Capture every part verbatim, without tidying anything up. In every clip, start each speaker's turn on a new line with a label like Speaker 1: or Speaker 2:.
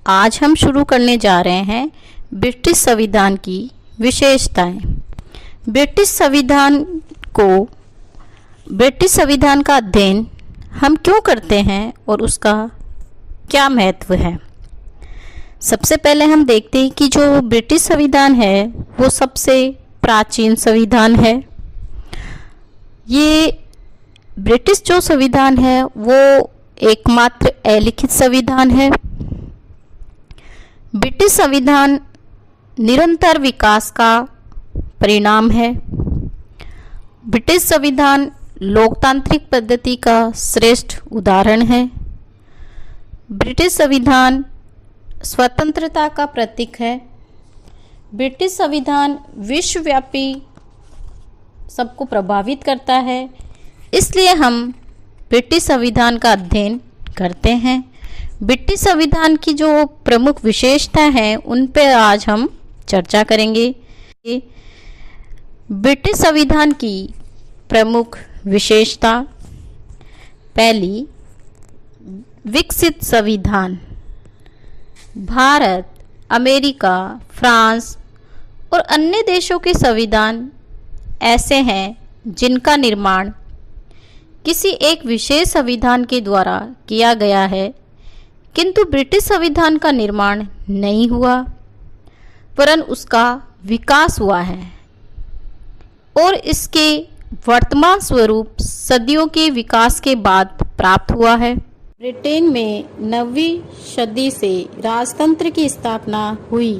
Speaker 1: आज हम शुरू करने जा रहे हैं ब्रिटिश संविधान की विशेषताएं। ब्रिटिश संविधान को ब्रिटिश संविधान का अध्ययन हम क्यों करते हैं और उसका क्या महत्व है। सबसे पहले हम देखते हैं कि जो ब्रिटिश संविधान है वो सबसे प्राचीन संविधान है। ये ब्रिटिश जो संविधान है वो एकमात्र अलिखित संविधान है। ब्रिटिश संविधान निरंतर विकास का परिणाम है। ब्रिटिश संविधान लोकतांत्रिक पद्धति का श्रेष्ठ उदाहरण है। ब्रिटिश संविधान स्वतंत्रता का प्रतीक है। ब्रिटिश संविधान विश्वव्यापी सबको प्रभावित करता है, इसलिए हम ब्रिटिश संविधान का अध्ययन करते हैं। ब्रिटिश संविधान की जो प्रमुख विशेषता हैं उन पर आज हम चर्चा करेंगे। ब्रिटिश संविधान की प्रमुख विशेषता, पहली, विकसित संविधान। भारत, अमेरिका, फ्रांस और अन्य देशों के संविधान ऐसे हैं जिनका निर्माण किसी एक विशेष संविधान के द्वारा किया गया है, किंतु ब्रिटिश संविधान का निर्माण नहीं हुआ वरन उसका विकास हुआ है और इसके वर्तमान स्वरूप सदियों के विकास के बाद प्राप्त हुआ है। ब्रिटेन में नवीं सदी से राजतंत्र की स्थापना हुई।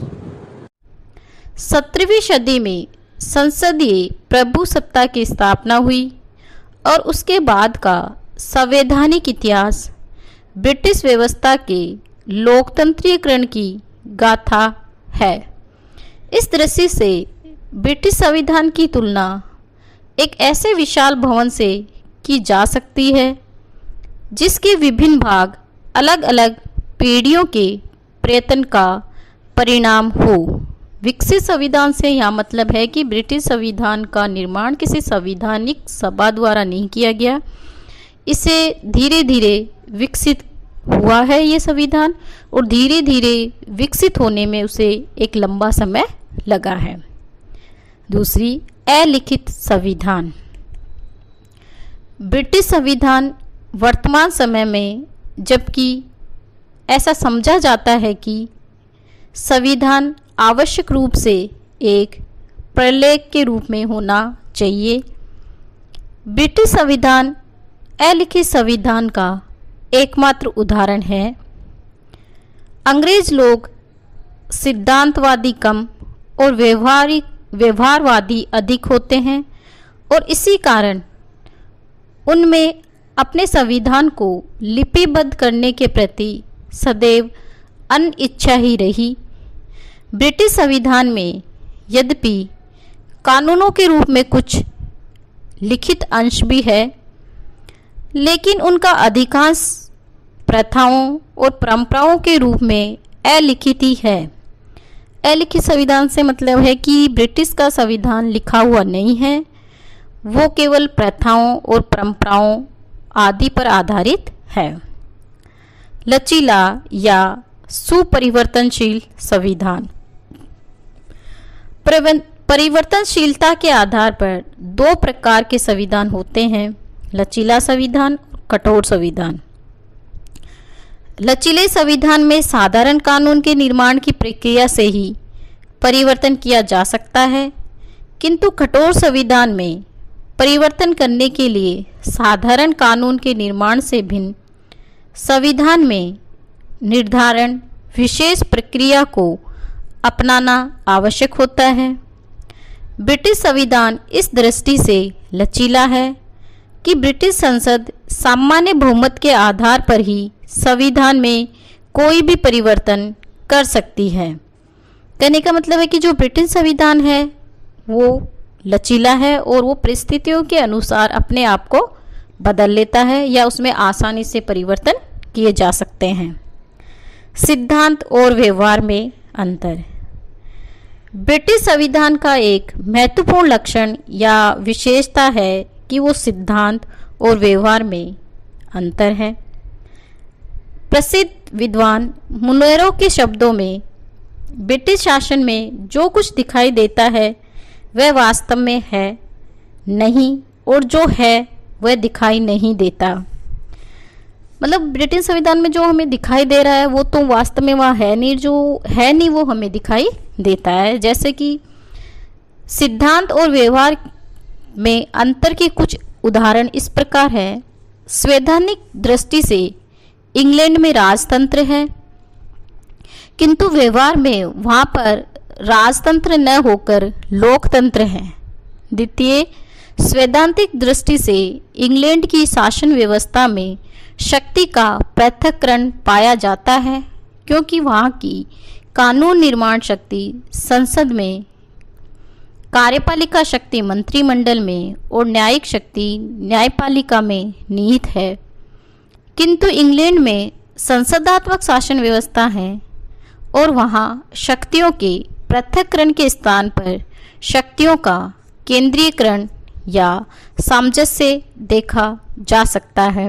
Speaker 1: सत्रहवीं सदी में संसदीय प्रभुसत्ता की स्थापना हुई और उसके बाद का संवैधानिक इतिहास ब्रिटिश व्यवस्था के लोकतंत्रीकरण की गाथा है। इस दृष्टि से ब्रिटिश संविधान की तुलना एक ऐसे विशाल भवन से की जा सकती है जिसके विभिन्न भाग अलग अलग पीढ़ियों के प्रयत्न का परिणाम हो। विकसित संविधान से यहाँ मतलब है कि ब्रिटिश संविधान का निर्माण किसी संवैधानिक सभा द्वारा नहीं किया गया, इसे धीरे धीरे विकसित हुआ है ये संविधान और धीरे धीरे विकसित होने में उसे एक लंबा समय लगा है। दूसरी, अलिखित संविधान। ब्रिटिश संविधान वर्तमान समय में जबकि ऐसा समझा जाता है कि संविधान आवश्यक रूप से एक प्रलेख के रूप में होना चाहिए, ब्रिटिश संविधान अलिखित संविधान का एकमात्र उदाहरण है। अंग्रेज लोग सिद्धांतवादी कम और व्यवहारिक व्यवहारवादी अधिक होते हैं और इसी कारण उनमें अपने संविधान को लिपिबद्ध करने के प्रति सदैव अनिच्छा ही रही। ब्रिटिश संविधान में यद्यपि कानूनों के रूप में कुछ लिखित अंश भी है, लेकिन उनका अधिकांश प्रथाओं और परंपराओं के रूप में अलिखित ही है। अलिखित संविधान से मतलब है कि ब्रिटिश का संविधान लिखा हुआ नहीं है, वो केवल प्रथाओं और परंपराओं आदि पर आधारित है। लचीला या सुपरिवर्तनशील संविधान। परिवर्तनशीलता के आधार पर दो प्रकार के संविधान होते हैं, लचीला संविधान, कठोर संविधान। लचीले संविधान में साधारण कानून के निर्माण की प्रक्रिया से ही परिवर्तन किया जा सकता है, किंतु कठोर संविधान में परिवर्तन करने के लिए साधारण कानून के निर्माण से भिन्न संविधान में निर्धारण विशेष प्रक्रिया को अपनाना आवश्यक होता है। ब्रिटिश संविधान इस दृष्टि से लचीला है कि ब्रिटिश संसद सामान्य बहुमत के आधार पर ही संविधान में कोई भी परिवर्तन कर सकती है। कहने का मतलब है कि जो ब्रिटिश संविधान है वो लचीला है और वो परिस्थितियों के अनुसार अपने आप को बदल लेता है या उसमें आसानी से परिवर्तन किए जा सकते हैं। सिद्धांत और व्यवहार में अंतर। ब्रिटिश संविधान का एक महत्वपूर्ण लक्षण या विशेषता है कि वो सिद्धांत और व्यवहार में अंतर है। प्रसिद्ध विद्वान मुनेरो के शब्दों में ब्रिटिश शासन में जो कुछ दिखाई देता है वह वास्तव में है नहीं, और जो है वह दिखाई नहीं देता। मतलब ब्रिटिश संविधान में जो हमें दिखाई दे रहा है वो तो वास्तव में वहाँ है नहीं, जो है नहीं वो हमें दिखाई देता है। जैसे कि सिद्धांत और व्यवहार में अंतर के कुछ उदाहरण इस प्रकार है। संवैधानिक दृष्टि से इंग्लैंड में राजतंत्र है, किंतु व्यवहार में वहाँ पर राजतंत्र न होकर लोकतंत्र है। द्वितीय, सैद्धांतिक दृष्टि से इंग्लैंड की शासन व्यवस्था में शक्ति का पृथक्करण पाया जाता है, क्योंकि वहाँ की कानून निर्माण शक्ति संसद में, कार्यपालिका शक्ति मंत्रिमंडल में और न्यायिक शक्ति न्यायपालिका में निहित है। किंतु इंग्लैंड में संसदात्मक शासन व्यवस्था है और वहाँ शक्तियों के पृथक्करण के स्थान पर शक्तियों का केंद्रीयकरण या सामंजस्य देखा जा सकता है।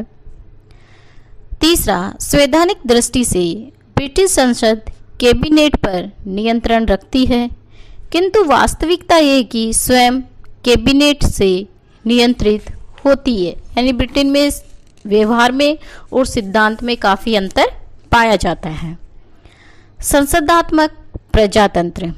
Speaker 1: तीसरा, संवैधानिक दृष्टि से ब्रिटिश संसद कैबिनेट पर नियंत्रण रखती है, किंतु वास्तविकता ये कि स्वयं कैबिनेट से नियंत्रित होती है। यानी ब्रिटेन में व्यवहार में और सिद्धांत में काफ़ी अंतर पाया जाता है। संसदात्मक प्रजातंत्र,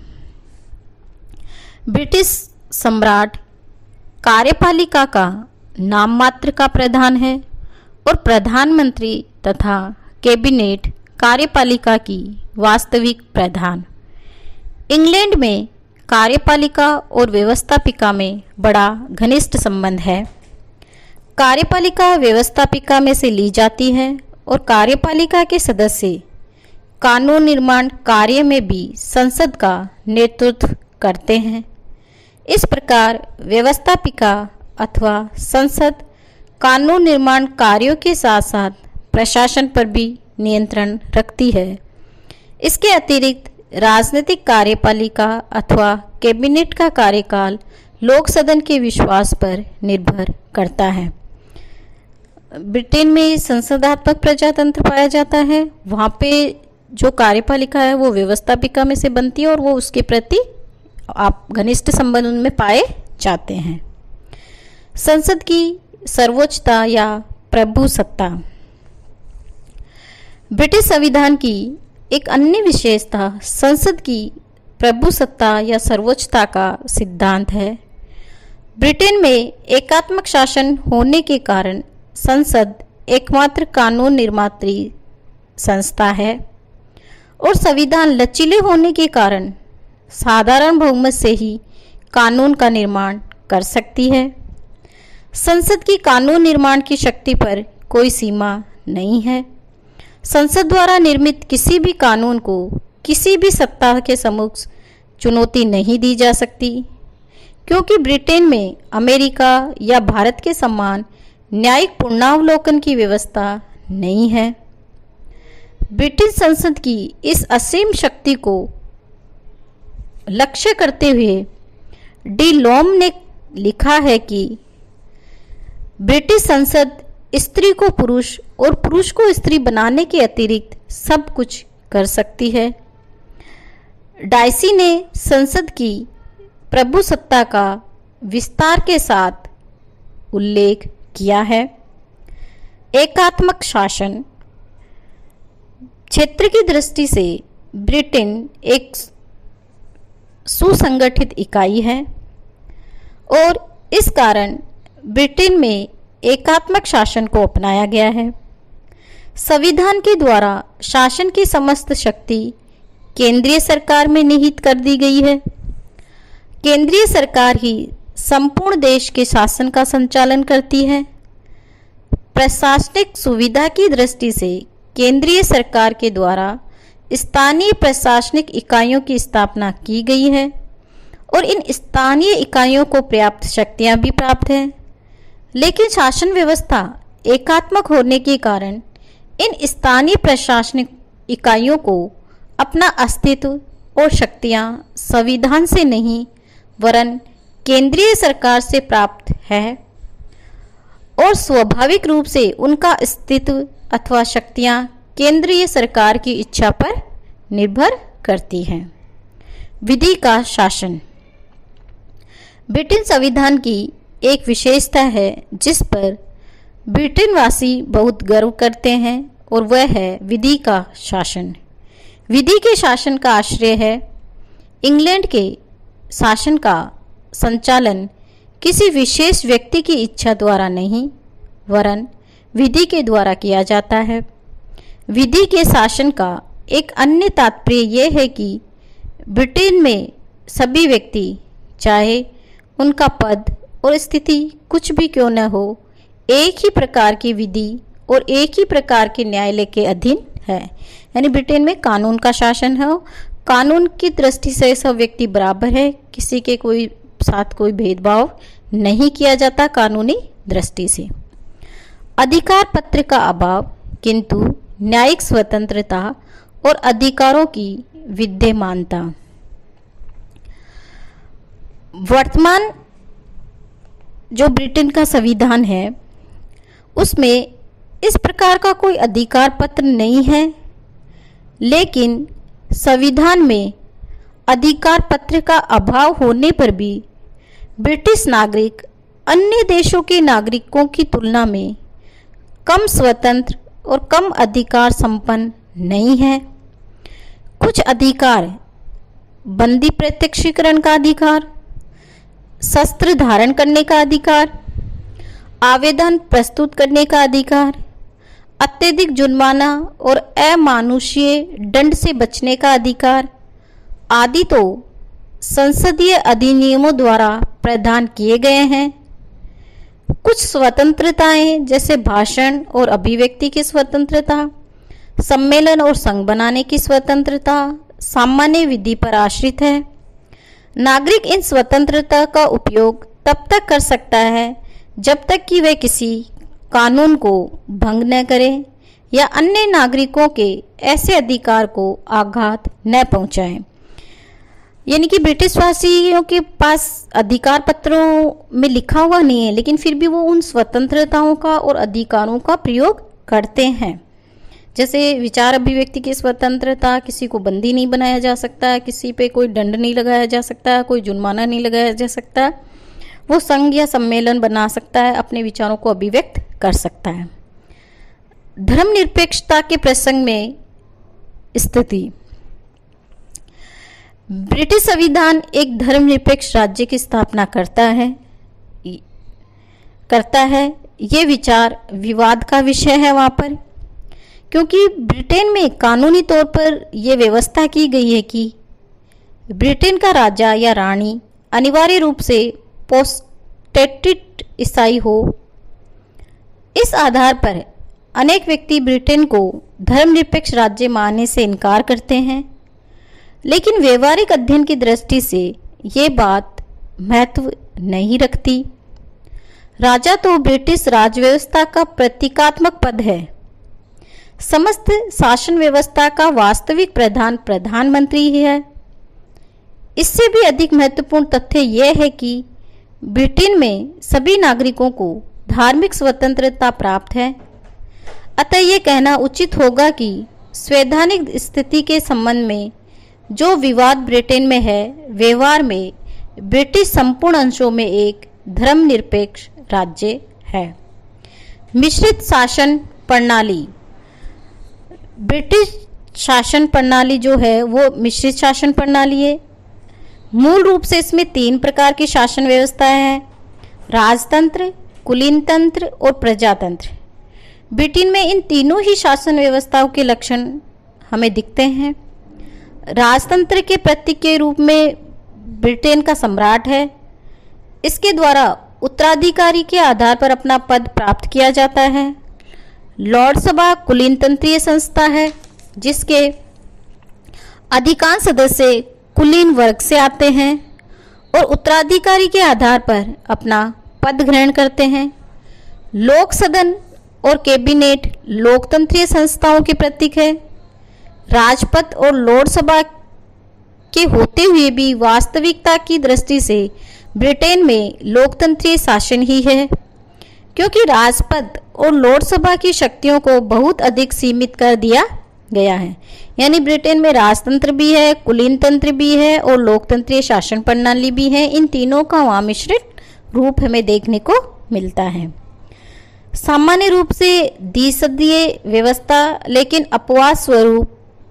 Speaker 1: ब्रिटिश सम्राट कार्यपालिका का नाम मात्र का प्रधान है और प्रधानमंत्री तथा कैबिनेट कार्यपालिका की वास्तविक प्रधान। इंग्लैंड में कार्यपालिका और व्यवस्थापिका में बड़ा घनिष्ठ संबंध है। कार्यपालिका व्यवस्थापिका में से ली जाती है और कार्यपालिका के सदस्य कानून निर्माण कार्य में भी संसद का नेतृत्व करते हैं। इस प्रकार व्यवस्थापिका अथवा संसद कानून निर्माण कार्यों के साथ साथ प्रशासन पर भी नियंत्रण रखती है। इसके अतिरिक्त राजनीतिक कार्यपालिका अथवा कैबिनेट का कार्यकाल लोक सदन के विश्वास पर निर्भर करता है। ब्रिटेन में संसदात्मक प्रजातंत्र पाया जाता है। वहाँ पे जो कार्यपालिका है वो व्यवस्थापिका में से बनती है और वो उसके प्रति आप घनिष्ठ संबंध में पाए जाते हैं। संसद की सर्वोच्चता या प्रभुसत्ता, ब्रिटिश संविधान की एक अन्य विशेषता संसद की प्रभुसत्ता या सर्वोच्चता का सिद्धांत है। ब्रिटेन में एकात्मक शासन होने के कारण संसद एकमात्र कानून निर्मात्री संस्था है और संविधान लचीले होने के कारण साधारण बहुमत से ही कानून का निर्माण कर सकती है। संसद की कानून निर्माण की शक्ति पर कोई सीमा नहीं है। संसद द्वारा निर्मित किसी भी कानून को किसी भी सत्ता के समक्ष चुनौती नहीं दी जा सकती, क्योंकि ब्रिटेन में अमेरिका या भारत के समान न्यायिक पुनरावलोकन की व्यवस्था नहीं है। ब्रिटिश संसद की इस असीम शक्ति को लक्ष्य करते हुए डी लॉम ने लिखा है कि ब्रिटिश संसद स्त्री को पुरुष और पुरुष को स्त्री बनाने के अतिरिक्त सब कुछ कर सकती है। डाइसी ने संसद की प्रभुसत्ता का विस्तार के साथ उल्लेख किया है। एकात्मक शासन, क्षेत्र की दृष्टि से ब्रिटेन एक सुसंगठित इकाई है और इस कारण ब्रिटेन में एकात्मक शासन को अपनाया गया है। संविधान के द्वारा शासन की समस्त शक्ति केंद्रीय सरकार में निहित कर दी गई है। केंद्रीय सरकार ही संपूर्ण देश के शासन का संचालन करती है। प्रशासनिक सुविधा की दृष्टि से केंद्रीय सरकार के द्वारा स्थानीय प्रशासनिक इकाइयों की स्थापना की गई है और इन स्थानीय इकाइयों को पर्याप्त शक्तियां भी प्राप्त हैं। लेकिन शासन व्यवस्था एकात्मक होने के कारण इन स्थानीय प्रशासनिक इकाइयों को अपना अस्तित्व और शक्तियां संविधान से नहीं वरन केंद्रीय सरकार से प्राप्त है और स्वाभाविक रूप से उनका अस्तित्व अथवा शक्तियां केंद्रीय सरकार की इच्छा पर निर्भर करती है। विधि का शासन ब्रिटेन संविधान की एक विशेषता है जिस पर ब्रिटेन वासी बहुत गर्व करते हैं और वह है विधि का शासन। विधि के शासन का आश्रय है इंग्लैंड के शासन का संचालन किसी विशेष व्यक्ति की इच्छा द्वारा नहीं वरन विधि के द्वारा किया जाता है। विधि के शासन का एक अन्य तात्पर्य यह है कि ब्रिटेन में सभी व्यक्ति चाहे उनका पद और स्थिति कुछ भी क्यों न हो एक ही प्रकार की विधि और एक ही प्रकार के न्यायालय के अधीन है। यानी ब्रिटेन में कानून का शासन है। कानून की दृष्टि से सब व्यक्ति बराबर है, किसी के कोई साथ कोई भेदभाव नहीं किया जाता कानूनी दृष्टि से। अधिकार पत्र का अभाव किंतु न्यायिक स्वतंत्रता और अधिकारों की विद्यमानता। वर्तमान जो ब्रिटेन का संविधान है उसमें इस प्रकार का कोई अधिकार पत्र नहीं है, लेकिन संविधान में अधिकार पत्र का अभाव होने पर भी ब्रिटिश नागरिक अन्य देशों के नागरिकों की तुलना में कम स्वतंत्र और कम अधिकार संपन्न नहीं है। कुछ अधिकार बंदी प्रत्यक्षीकरण का अधिकार, शस्त्र धारण करने का अधिकार, आवेदन प्रस्तुत करने का अधिकार, अत्यधिक जुर्माना और अमानुषीय दंड से बचने का अधिकार आदि तो संसदीय अधिनियमों द्वारा प्रदान किए गए हैं। कुछ स्वतंत्रताएं जैसे भाषण और अभिव्यक्ति की स्वतंत्रता, सम्मेलन और संघ बनाने की स्वतंत्रता सामान्य विधि पर आश्रित है। नागरिक इन स्वतंत्रता का उपयोग तब तक कर सकता है जब तक कि वह किसी कानून को भंग न करे या अन्य नागरिकों के ऐसे अधिकार को आघात न पहुंचाए। यानी कि ब्रिटिश वासियों के पास अधिकार पत्रों में लिखा हुआ नहीं है, लेकिन फिर भी वो उन स्वतंत्रताओं का और अधिकारों का प्रयोग करते हैं। जैसे विचार अभिव्यक्ति की स्वतंत्रता, किसी को बंदी नहीं बनाया जा सकता, किसी पे कोई दंड नहीं लगाया जा सकता, कोई जुर्माना नहीं लगाया जा सकता, वो संघ या सम्मेलन बना सकता है, अपने विचारों को अभिव्यक्त कर सकता है। धर्मनिरपेक्षता के प्रसंग में स्थिति ब्रिटिश संविधान एक धर्मनिरपेक्ष राज्य की स्थापना करता है करता है ये विचार विवाद का विषय है वहाँ पर, क्योंकि ब्रिटेन में कानूनी तौर पर यह व्यवस्था की गई है कि ब्रिटेन का राजा या रानी अनिवार्य रूप से प्रोटेस्टेंट ईसाई हो। इस आधार पर अनेक व्यक्ति ब्रिटेन को धर्मनिरपेक्ष राज्य मानने से इनकार करते हैं, लेकिन व्यवहारिक अध्ययन की दृष्टि से ये बात महत्व नहीं रखती। राजा तो ब्रिटिश राज व्यवस्था का प्रतीकात्मक पद है। समस्त शासन व्यवस्था का वास्तविक प्रधान प्रधानमंत्री ही है। इससे भी अधिक महत्वपूर्ण तथ्य यह है कि ब्रिटेन में सभी नागरिकों को धार्मिक स्वतंत्रता प्राप्त है। अतः यह कहना उचित होगा कि संवैधानिक स्थिति के संबंध में जो विवाद ब्रिटेन में है, व्यवहार में ब्रिटिश संपूर्ण अंशों में एक धर्मनिरपेक्ष राज्य है। मिश्रित शासन प्रणाली ब्रिटिश शासन प्रणाली जो है वो मिश्रित शासन प्रणाली है। मूल रूप से इसमें तीन प्रकार की शासन व्यवस्थाएं हैं: राजतंत्र, कुलीन तंत्र और प्रजातंत्र। ब्रिटेन में इन तीनों ही शासन व्यवस्थाओं के लक्षण हमें दिखते हैं। राजतंत्र के प्रतीक के रूप में ब्रिटेन का सम्राट है। इसके द्वारा उत्तराधिकारी के आधार पर अपना पद प्राप्त किया जाता है। लॉर्ड सभा कुलीन तंत्रीय संस्था है जिसके अधिकांश सदस्य कुलीन वर्ग से आते हैं और उत्तराधिकारी के आधार पर अपना पद ग्रहण करते हैं। लोक सदन और कैबिनेट लोकतंत्रीय संस्थाओं के प्रतीक है। राजपथ और लॉर्ड सभा के होते हुए भी वास्तविकता की दृष्टि से ब्रिटेन में लोकतंत्रीय शासन ही है। क्योंकि राजपद और लोकसभा की शक्तियों को बहुत अधिक सीमित कर दिया गया है। यानी ब्रिटेन में राजतंत्र भी है, कुलीन तंत्र भी है और लोकतंत्रीय शासन प्रणाली भी है। इन तीनों का वहाँ मिश्रित रूप हमें देखने को मिलता है। सामान्य रूप से द्विसदीय व्यवस्था, लेकिन अपवाद स्वरूप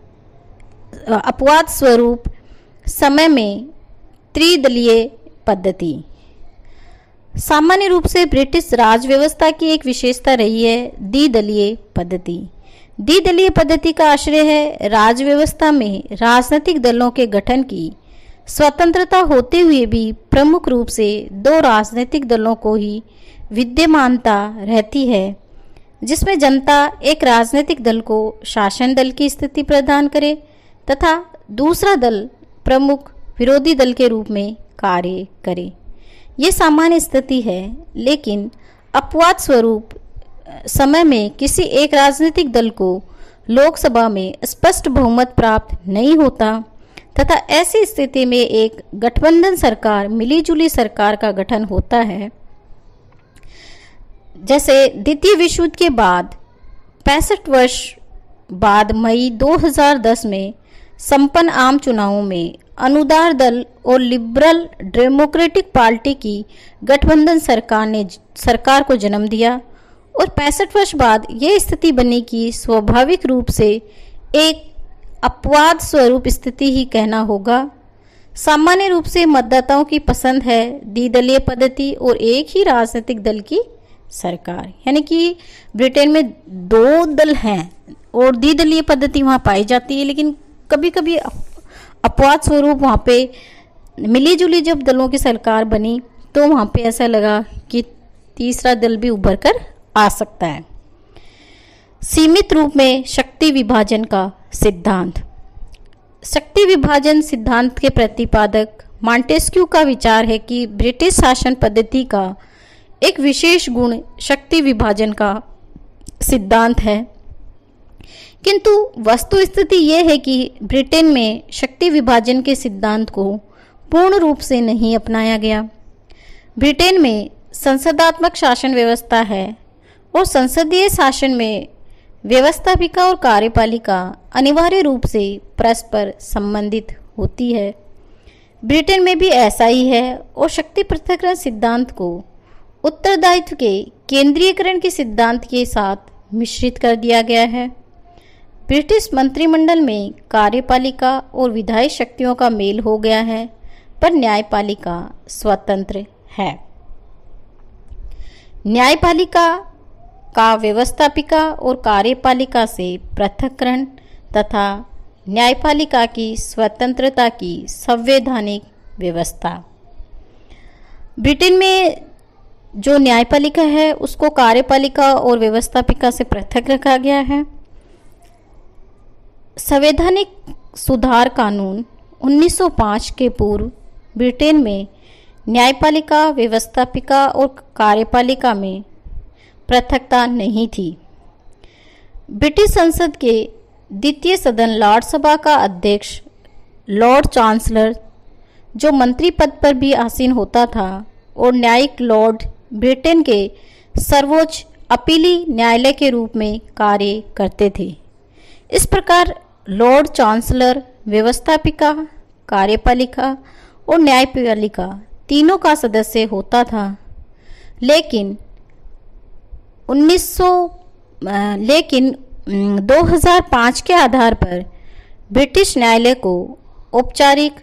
Speaker 1: अपवाद स्वरूप समय में त्रिदलीय पद्धति। सामान्य रूप से ब्रिटिश राज व्यवस्था की एक विशेषता रही है द्विदलीय पद्धति। द्विदलीय पद्धति का आश्रय है राज व्यवस्था में राजनीतिक दलों के गठन की स्वतंत्रता होते हुए भी प्रमुख रूप से दो राजनीतिक दलों को ही विद्यमानता रहती है, जिसमें जनता एक राजनीतिक दल को शासन दल की स्थिति प्रदान करे तथा दूसरा दल प्रमुख विरोधी दल के रूप में कार्य करे। ये सामान्य स्थिति है, लेकिन अपवाद स्वरूप समय में किसी एक राजनीतिक दल को लोकसभा में स्पष्ट बहुमत प्राप्त नहीं होता तथा ऐसी स्थिति में एक गठबंधन सरकार, मिलीजुली सरकार का गठन होता है। जैसे द्वितीय विश्व युद्ध के बाद पैंसठ वर्ष बाद मई दो हज़ार दस में संपन्न आम चुनावों में अनुदार दल और लिबरल डेमोक्रेटिक पार्टी की गठबंधन सरकार ने सरकार को जन्म दिया और पैंसठ वर्ष बाद यह स्थिति बनी कि स्वाभाविक रूप से एक अपवाद स्वरूप स्थिति ही कहना होगा। सामान्य रूप से मतदाताओं की पसंद है द्विदलीय पद्धति और एक ही राजनीतिक दल की सरकार। यानी कि ब्रिटेन में दो दल हैं और द्विदलीय पद्धति वहाँ पाई जाती है, लेकिन कभी कभी अपवाद स्वरूप वहाँ पे मिली जुली जब दलों की सरकार बनी तो वहाँ पे ऐसा लगा कि तीसरा दल भी उभर कर आ सकता है। सीमित रूप में शक्ति विभाजन का सिद्धांत। शक्ति विभाजन सिद्धांत के प्रतिपादक मॉन्टेस्क्यू का विचार है कि ब्रिटिश शासन पद्धति का एक विशेष गुण शक्ति विभाजन का सिद्धांत है, किंतु वस्तु स्थिति यह है कि ब्रिटेन में शक्ति विभाजन के सिद्धांत को पूर्ण रूप से नहीं अपनाया गया। ब्रिटेन में संसदात्मक शासन व्यवस्था है और संसदीय शासन में व्यवस्थापिका और कार्यपालिका अनिवार्य रूप से परस्पर संबंधित होती है। ब्रिटेन में भी ऐसा ही है और शक्ति पृथक्करण सिद्धांत को उत्तरदायित्व के केंद्रीयकरण के सिद्धांत के साथ मिश्रित कर दिया गया है। ब्रिटिश मंत्रिमंडल में कार्यपालिका और विधायी शक्तियों का मेल हो गया है, पर न्यायपालिका स्वतंत्र है। न्यायपालिका का व्यवस्थापिका और कार्यपालिका से पृथक्करण तथा न्यायपालिका की स्वतंत्रता की संवैधानिक व्यवस्था। ब्रिटेन में जो न्यायपालिका है उसको कार्यपालिका और व्यवस्थापिका से पृथक रखा गया है। संवैधानिक सुधार कानून उन्नीस सौ पाँच के पूर्व ब्रिटेन में न्यायपालिका, व्यवस्थापिका और कार्यपालिका में पृथकता नहीं थी। ब्रिटिश संसद के द्वितीय सदन लॉर्ड सभा का अध्यक्ष लॉर्ड चांसलर, जो मंत्री पद पर भी आसीन होता था, और न्यायिक लॉर्ड ब्रिटेन के सर्वोच्च अपीली न्यायालय के रूप में कार्य करते थे। इस प्रकार लॉर्ड चांसलर व्यवस्थापिका, कार्यपालिका और न्यायपालिका तीनों का सदस्य होता था। लेकिन उन्नीस सौ लेकिन दो हज़ार पाँच के आधार पर ब्रिटिश न्यायालय को औपचारिक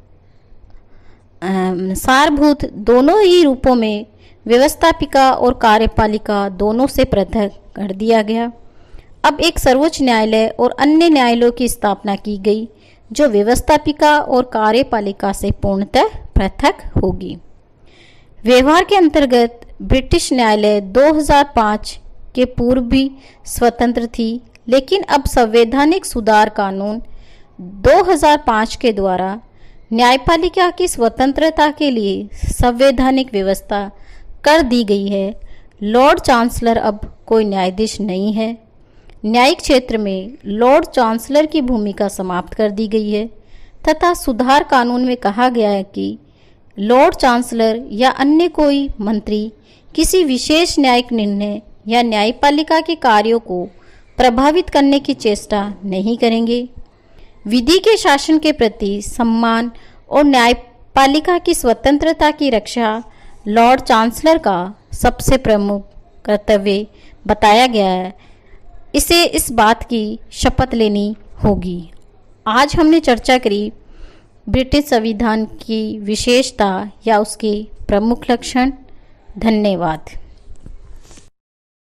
Speaker 1: सारभूत दोनों ही रूपों में व्यवस्थापिका और कार्यपालिका दोनों से पृथक कर दिया गया। अब एक सर्वोच्च न्यायालय और अन्य न्यायालयों की स्थापना की गई जो व्यवस्थापिका और कार्यपालिका से पूर्णतः पृथक होगी। व्यवहार के अंतर्गत ब्रिटिश न्यायालय दो हज़ार पाँच के पूर्व भी स्वतंत्र थी, लेकिन अब संवैधानिक सुधार कानून दो हज़ार पाँच के द्वारा न्यायपालिका की स्वतंत्रता के लिए संवैधानिक व्यवस्था कर दी गई है। लॉर्ड चांसलर अब कोई न्यायाधीश नहीं है। न्यायिक क्षेत्र में लॉर्ड चांसलर की भूमिका समाप्त कर दी गई है तथा सुधार कानून में कहा गया है कि लॉर्ड चांसलर या अन्य कोई मंत्री किसी विशेष न्यायिक निर्णय या न्यायपालिका के कार्यों को प्रभावित करने की चेष्टा नहीं करेंगे। विधि के शासन के प्रति सम्मान और न्यायपालिका की स्वतंत्रता की रक्षा लॉर्ड चांसलर का सबसे प्रमुख कर्तव्य बताया गया है। इसे इस बात की शपथ लेनी होगी। आज हमने चर्चा करी ब्रिटिश संविधान की विशेषता या उसके प्रमुख लक्षण। धन्यवाद।